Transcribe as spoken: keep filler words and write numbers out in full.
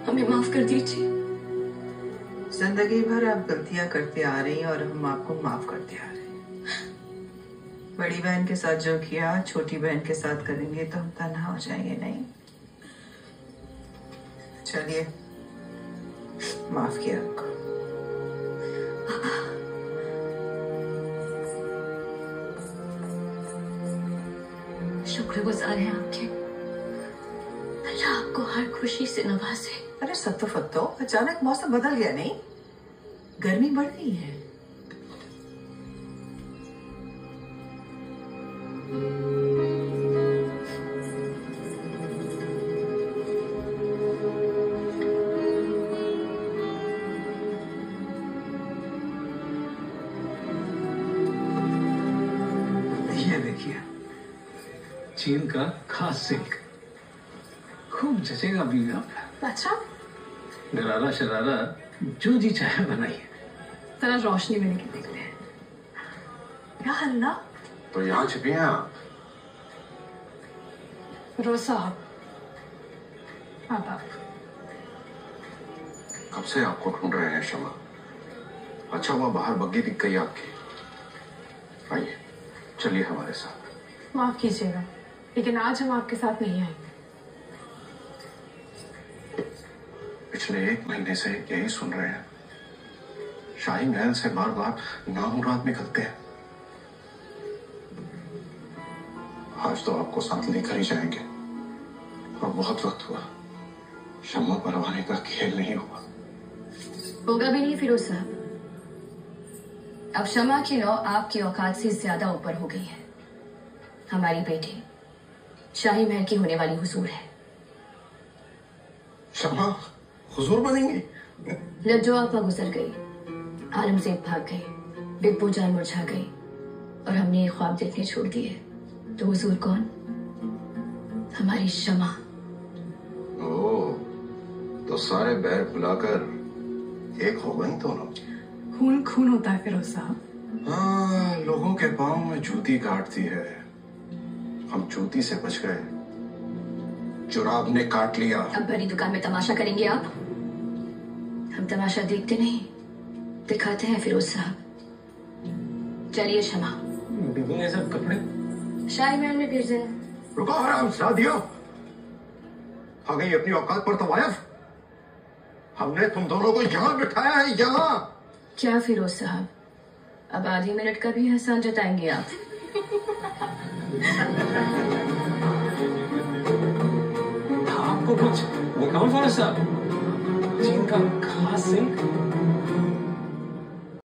हमें माफ कर दीजिए। जिंदगी भर आप गलतियां करते आ रही हैं और हम आपको माफ करते आ रहे हैं। बड़ी बहन के साथ जो किया छोटी बहन के साथ करेंगे तो हम तन्हा हो जाएंगे नहीं। चलिए, माफ किया आपको। शुक्रगुजार हैं आपके। अल्लाह आपको हर खुशी से नवाजे। अरे सत्तो फत्तो, अचानक मौसम बदल गया नहीं? गर्मी बढ़ गई है। ये देखिए, चीन का खास सिल्क, खूब जचेगा बीवी आप। अच्छा, गरारा शरारा जो जी चाहे बनाइए। जरा रोशनी में लेके देखते हैं। या अल्लाह, तो यहाँ छिपी हैं आप? रोज साहब, आप आप कब से आपको ढूंढ रहे हैं शमा। अच्छा हुआ बाहर बग्गी दिख गई आपकी। आइए, चलिए हमारे साथ। माफ कीजिएगा, लेकिन आज हम आपके साथ नहीं आएंगे। पिछले एक महीने से यही सुन रहे हैं। शाही महल से बार बार नामुराद निकलते हैं। आज तो आपको साथ लेकर ही जाएंगे। और बहुत वक्त हुआ, शम्मा परवाने का खेल नहीं हुआ। होगा भी नहीं फिरोज साहब। अब शमा की नौ आपकी औकात से ज्यादा ऊपर हो गई है। हमारी बेटी शाही महल की होने वाली हुजूर है। शमा हुजूर बनेंगी? लज्जो आपा गुजर गई, आलमजेब भाग गई, बिब्बू जान मुरझा गई और हमने ये ख्वाब देखने छोड़ दिए। तो हुजूर कौन? हमारी शमा। ओह, तो सारे बैर बुलाकर एक हो गई दोनों। खून खून होता है फिरोज साहब। हाँ, लोगों के पांव में जूती काटती है। हम जूती से बच गए, जुराब ने काट लिया। अब बड़ी दुकान में तमाशा करेंगे आप? हम तमाशा देखते नहीं, दिखाते हैं फिरोज साहब। चलिए शमा। ये सब कपड़े शाही महल में भेज देना। रुको आराम साधियो, आ गई अपनी औकात पर तो वायफ। हमने तुम दोनों को यहाँ बिठाया है, यहाँ। क्या फिरोज साहब, अब आधी मिनट का भी एहसान जताएंगे आप? आपको कुछ बताओ फारूक साहब, चीन का खास सिल्क